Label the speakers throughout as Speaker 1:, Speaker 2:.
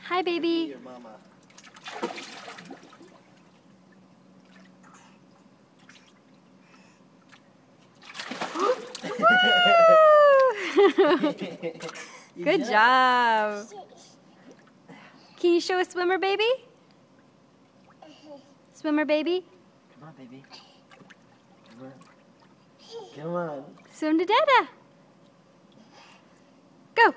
Speaker 1: Hi, baby.
Speaker 2: Your mama.
Speaker 1: Good job. Can you show a swimmer, baby? Swimmer, baby?
Speaker 2: Come on, baby. Come on. Come on.
Speaker 1: Swim to Dada. Go.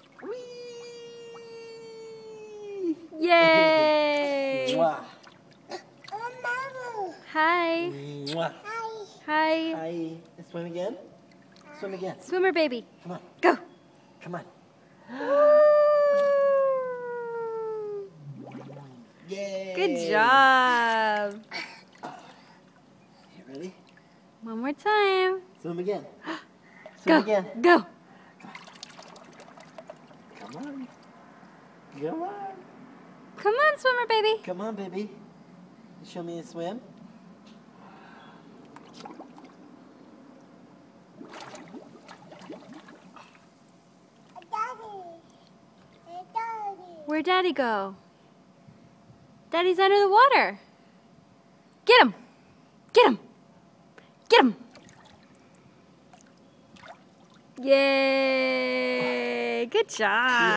Speaker 2: Whee!
Speaker 1: Yay.
Speaker 2: Mwah.
Speaker 1: Hi.
Speaker 2: Mwah.
Speaker 1: Hi.
Speaker 2: Hi. Swim again? Swim again.
Speaker 1: Swimmer, baby.
Speaker 2: Come on.
Speaker 1: Go.
Speaker 2: Come on. Yay!
Speaker 1: Good job.
Speaker 2: You ready?
Speaker 1: One more time.
Speaker 2: Swim again. Swim
Speaker 1: Go.
Speaker 2: again.
Speaker 1: Go.
Speaker 2: Come on. Come on.
Speaker 1: Come on, swimmer, baby.
Speaker 2: Come on, baby. Show me a swim.
Speaker 1: Where'd Daddy go? Daddy's under the water. Get him. Get him. Get him. Yay. Good job.